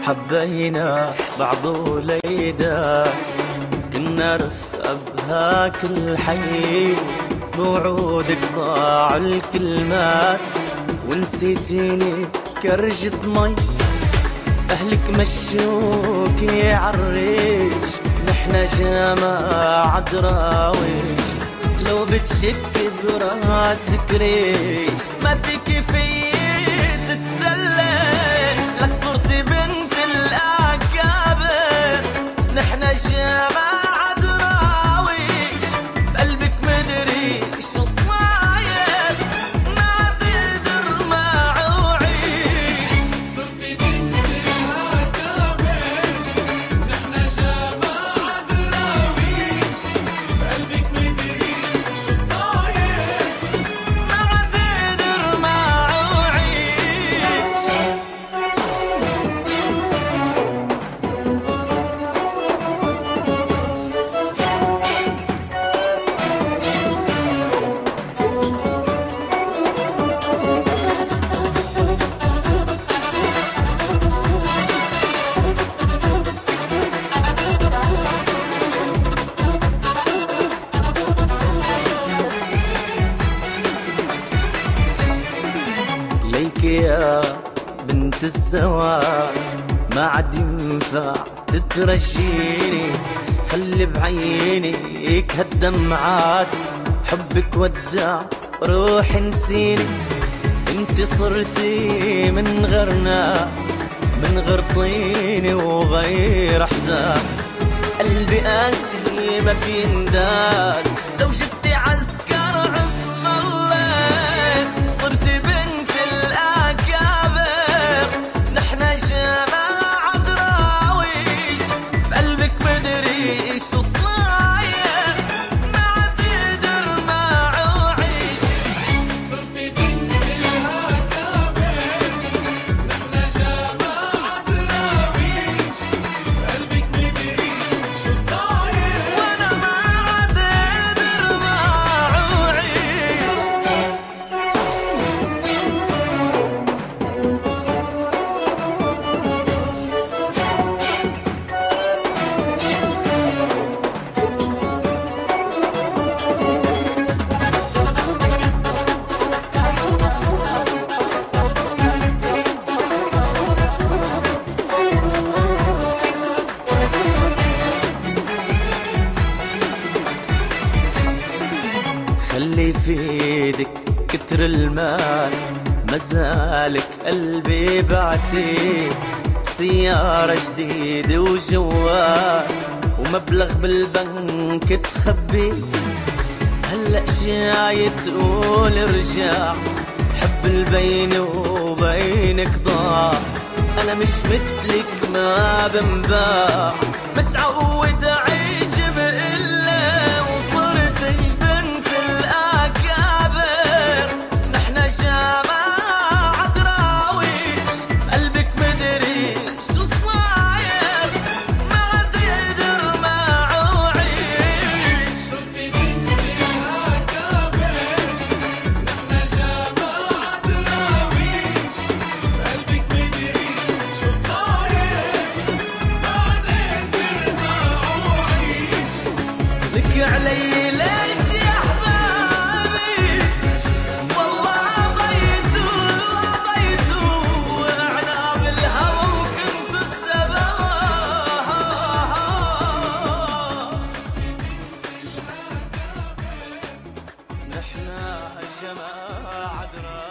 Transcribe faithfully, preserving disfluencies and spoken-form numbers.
حبينا بعض وليدا، كنا رفقة بهاك الحي، بوعودك ضاع الكلمات ونسيتيني كرجة مي. أهلك مشوكي عالريش، نحنا جماعة دراويش، لو بتشكي براسك ريش ما فيكي في تتسلى، لك صرتي بنت الأكابر. نحنا جماعة دراويش، بقلبك مدري شو صاير، ما تقدر ما عوعيش. صرتي بنت الأكابر، نحنا جماعة دراويش، بقلبك مدري شو صاير، ما تقدر ما عوعيش. ليك يا بنت الزواج ما عاد ينفع تترجيني، خلي بعينيك هالدمعات، حبك ودع روحي نسيني. انت صرتي من غير ناس، من غير طيني وغير احساس، قلبي قاسي ما بينداس، لو جبتي عسكر عصم الله. صرتي بنت الأكابر، نحنا جماعة دراويش، بقلبك مدري شو صاير، ما تقدر ما عوعيش. صرتي بنت الأكابر، نحنا جماعة دراويش، بقلبك مدري شو صاير، وانا ما عاد قادر ما عوعيش. خلي في ايدك كتر المال، مازالك قلبي بعتيه، بسيارة جديدة وجوال ومبلغ بالبنك تخبيه. هلأ جاي تقول ارجع، حب البيني وبينك ضاع، أنا مش مثلك ما بنباع، متعود أعيش بقلة وصرت البنت الأكابر. نحنا جماعة دراويش، قلبك مدري شو صاير، ما تقدر ما عوعيش. صرتي بنت الأكابر، نحنا جماعة دراويش، قلبك مدري شو صاير، ما تقدر ما عوعيش. صلك علي ليش يا حبابي، والله ضيتوا ضيتوا عناب الهوى وكنت السبب. نحنا جماعة دراويش.